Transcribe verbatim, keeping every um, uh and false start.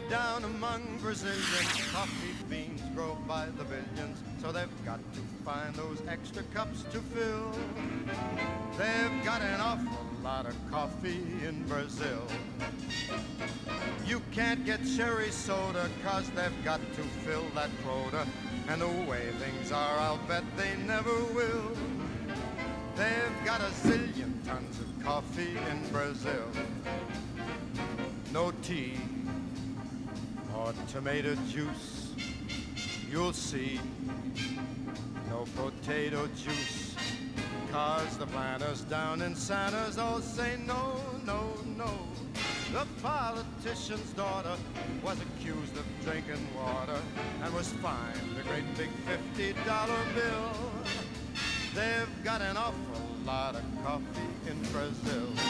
down among Brazilians, coffee beans grow by the billions, so they've got to find those extra cups to fill. They've got an awful lot of coffee in Brazil. You can't get cherry soda, cause they've got to fill that quota, and the way things are, I'll bet they never will. They've got a zillion tons of coffee in Brazil. No tea or tomato juice, you'll see. No potato juice, cause the planters down in Santa's all say no, no, no. The politician's daughter was accused of drinking water and was fined a great big fifty dollar bill. They've got an awful lot of coffee in Brazil.